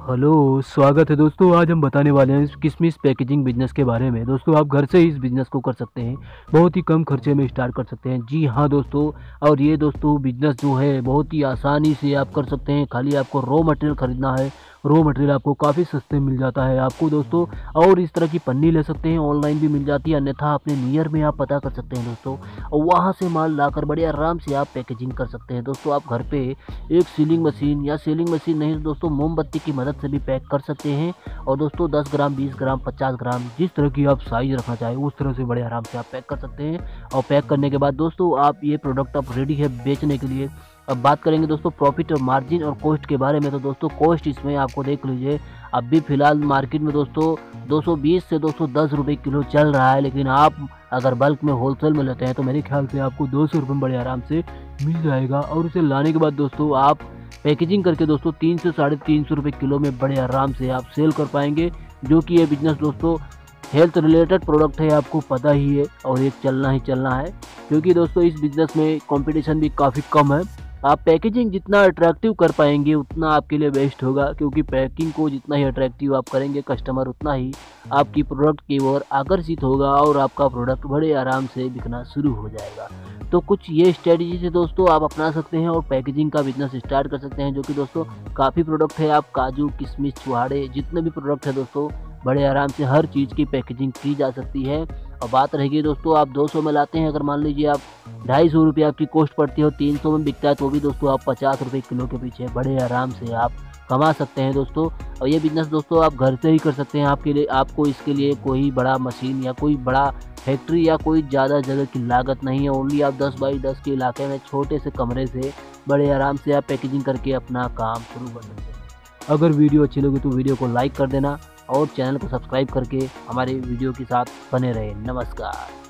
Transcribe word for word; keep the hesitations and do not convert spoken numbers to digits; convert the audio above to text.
Hello, स्वागत है दोस्तों। आज हम बताने वाले हैं किशमिश पैकेजिंग बिजनेस के बारे में। दोस्तों आप घर से ही इस बिज़नेस को कर सकते हैं, बहुत ही कम खर्चे में स्टार्ट कर सकते हैं। जी हाँ दोस्तों, और ये दोस्तों बिज़नेस जो है बहुत ही आसानी से आप कर सकते हैं। खाली आपको रॉ मटेरियल ख़रीदना है, रॉ मटेरियल आपको काफ़ी सस्ते मिल जाता है आपको दोस्तों। और इस तरह की पन्नी ले सकते हैं, ऑनलाइन भी मिल जाती है, अन्यथा अपने नियर में आप पता कर सकते हैं दोस्तों, और वहाँ से माल लाकर बड़े आराम से आप पैकेजिंग कर सकते हैं दोस्तों। आप घर पे एक सीलिंग मशीन या सीलिंग मशीन नहीं तो दोस्तों मोमबत्ती की मदद से भी पैक कर सकते हैं। और दोस्तों दस ग्राम, बीस ग्राम, पचास ग्राम, जिस तरह की आप साइज़ रखना चाहें उस तरह से बड़े आराम से आप पैक कर सकते हैं। और पैक करने के बाद दोस्तों आप ये प्रोडक्ट अब रेडी है बेचने के लिए। अब बात करेंगे दोस्तों प्रॉफिट और मार्जिन और कॉस्ट के बारे में। तो दोस्तों कॉस्ट इसमें आपको देख लीजिए, अभी फ़िलहाल मार्केट में दोस्तों दो सौ बीस से दो सौ दस रुपये किलो चल रहा है, लेकिन आप अगर बल्क में होलसेल में लेते हैं तो मेरे ख्याल से आपको दो सौ रुपये में बड़े आराम से मिल जाएगा। और उसे लाने के बाद दोस्तों आप पैकेजिंग करके दोस्तों तीन से साढ़े तीन सौ रुपये किलो में बड़े आराम से आप सेल कर पाएंगे। जो कि ये बिज़नेस दोस्तों हेल्थ रिलेटेड प्रोडक्ट है, आपको पता ही है, और ये चलना ही चलना है, क्योंकि दोस्तों इस बिज़नेस में कंपटीशन भी काफ़ी कम है। आप पैकेजिंग जितना अट्रैक्टिव कर पाएंगे उतना आपके लिए बेस्ट होगा, क्योंकि पैकिंग को जितना ही अट्रैक्टिव आप करेंगे कस्टमर उतना ही आपकी प्रोडक्ट की ओर आकर्षित होगा और आपका प्रोडक्ट बड़े आराम से बिकना शुरू हो जाएगा। तो कुछ ये स्ट्रेटजी से दोस्तों आप अपना सकते हैं और पैकेजिंग का बिजनेस स्टार्ट कर सकते हैं। जो कि दोस्तों काफ़ी प्रोडक्ट है, आप काजू, किशमिश, छुहाड़े, जितने भी प्रोडक्ट है दोस्तों बड़े आराम से हर चीज़ की पैकेजिंग की जा सकती है। और बात रहेगी दोस्तों आप दो सौ में लाते हैं, अगर मान लीजिए आप ढाई सौ रुपये आपकी कॉस्ट पड़ती है और तीन सौ में बिकता है, तो भी दोस्तों आप पचास रुपये किलो के पीछे बड़े आराम से आप कमा सकते हैं दोस्तों। और ये बिज़नेस दोस्तों आप घर से ही कर सकते हैं। आपके लिए आपको इसके लिए कोई बड़ा मशीन या कोई बड़ा फैक्ट्री या कोई ज़्यादा जगह की लागत नहीं है। ओनली आप दस बाई दस के इलाके में छोटे से कमरे से बड़े आराम से आप पैकेजिंग करके अपना काम शुरू कर सकते हैं। अगर वीडियो अच्छी लगी तो वीडियो को लाइक कर देना और चैनल को सब्सक्राइब करके हमारे वीडियो के साथ बने रहें। नमस्कार।